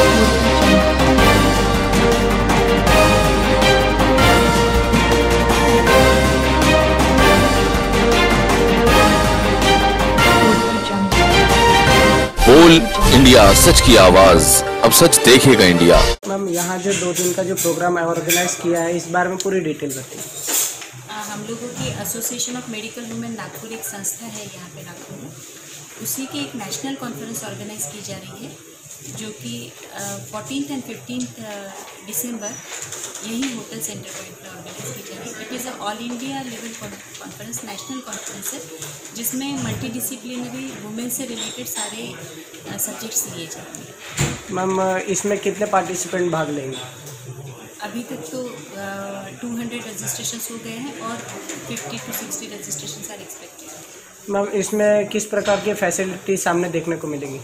बोल इंडिया, सच की आवाज, अब सच देखेगा इंडिया। मैम, यहाँ जो 2 दिन का जो प्रोग्राम ऑर्गेनाइज किया है, इस बारे में पूरी डिटेल बताइए। हम लोगों की association of medical women Nagpur एक संस्था है यहाँ पे नागपुर में, उसी की एक नेशनल कॉन्फ्रेंस ऑर्गेनाइज की जा रही है जो कि 14th and 15th दिसंबर यही होटल सेंटर पॉइंट पर ऑर्गेनाइज की जा रही है। It is a all India level conference, national conference है जिसमें मल्टी डिसिप्लिनरी वुमेन से रिलेटेड सारे सब्जेक्ट्स लिए जाते हैं। मैम, इसमें कितने पार्टिसिपेंट भाग लेंगे? अभी तक तो 200 रजिस्ट्रेशंस हो गए हैं और 50 to 60 registrations are expected. Ma'am, इसमें किस प्रकार की फैसिलिटी सामने देखने को मिलेगी?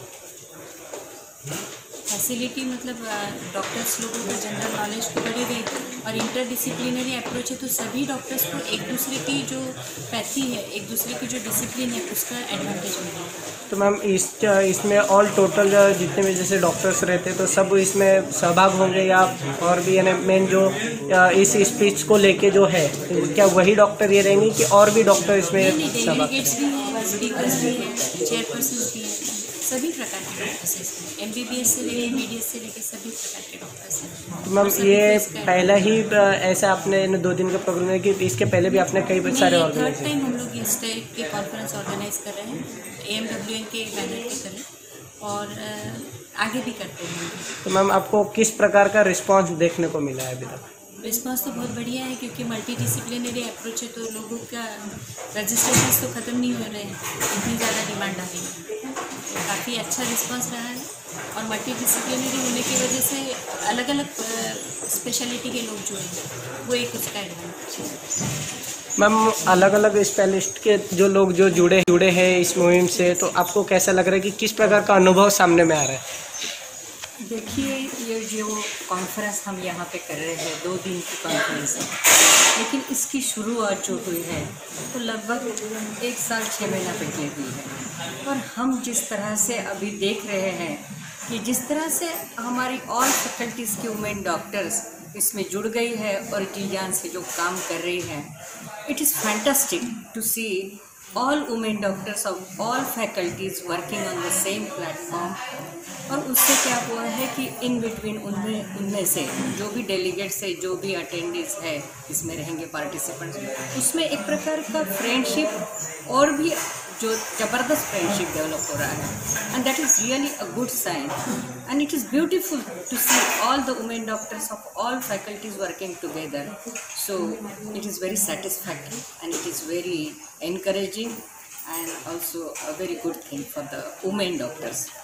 फैसिलिटी मतलब डॉक्टर्स लोगों को जनरल नॉलेज तो बढ़ेगी और इंटरडिसिप्लिनरी अप्रोच है तो सभी डॉक्टर्स को एक दूसरे की जो पैथी है, एक दूसरे की जो डिसिप्लिन है उसका एडवांटेज मिलेगा। तो मैम, इसमें ऑल टोटल जितने भी जैसे डॉक्टर्स रहते हैं तो सब इसमें सहभाग होंगे या और भी यानी मेन जो इस स्पीच को लेके जो है, क्या वही डॉक्टर ये रहेंगे कि और भी डॉक्टर इसमें सहभाग? डेलीगेट्स भी हैं, स्पीकर्स भी हैं, चेयरपर्सन भी हैं, सभी प्रकार के डॉक्टर्स हैं इसमें, MBBS से लेके BDS से लेके सभी प्रकार के डॉक्टर्स हैं। तो मैम, ये पहला ही ऐसा आपने 2 दिन का प्रोग्राम है कि इसके पहले भी आपने कई सारे ऑर्गेनाइज? थर्ड टाइम हम लोग इस टाइप के कॉन्फ्रेंस ऑर्गेनाइज कर रहे हैं, AMWN के बैनर पे करें और आगे भी करते हैं। तो मैम, आपको किस प्रकार का रिस्पांस देखने को मिला है अभी तक? रिस्पांस तो बहुत बढ़िया है क्योंकि मल्टी डिसिप्लिनरी अप्रोच है तो लोगों का रजिस्ट्रेशन तो ख़त्म नहीं हो रहे हैं, इतनी ज़्यादा डिमांड आ रही है, तो काफ़ी अच्छा रिस्पांस रहा है और मल्टी डिसिप्लिनरी होने की वजह से अलग अलग स्पेशलिटी के लोग जो हैं वो एक उसका एडवांटेज है। मैम, अलग अलग स्पेशलिस्ट के जो लोग जो जुड़े हैं इस मुहिम से, तो आपको कैसा लग रहा है कि किस प्रकार का अनुभव सामने में आ रहा है? देखिए, ये जो कॉन्फ्रेंस हम यहाँ पे कर रहे हैं 2 दिन की कॉन्फ्रेंस है, लेकिन इसकी शुरुआत जो हुई है तो लगभग 1 साल 6 महीना पहले हुई है और हम जिस तरह से अभी देख रहे हैं कि जिस तरह से हमारी ऑल फैकल्टीज़ की वुमेन डॉक्टर्स इसमें जुड़ गई है और जी जान से जो काम कर रही हैं, it is fantastic to see all women doctors of all faculties working on the same platform. और उससे क्या हुआ है कि इन बिटवीन उनमें से जो भी डेलीगेट्स है, जो भी अटेंडेंस है, इसमें रहेंगे पार्टिसिपेंट्स, उसमें एक प्रकार का फ्रेंडशिप और भी जो ज़बरदस्त फ्रेंडशिप डेवलप हो रहा है and that is really a good sign and it is beautiful to see all the women doctors of all faculties working together. So it is very satisfactory and it is very encouraging and also a very good thing for the women doctors.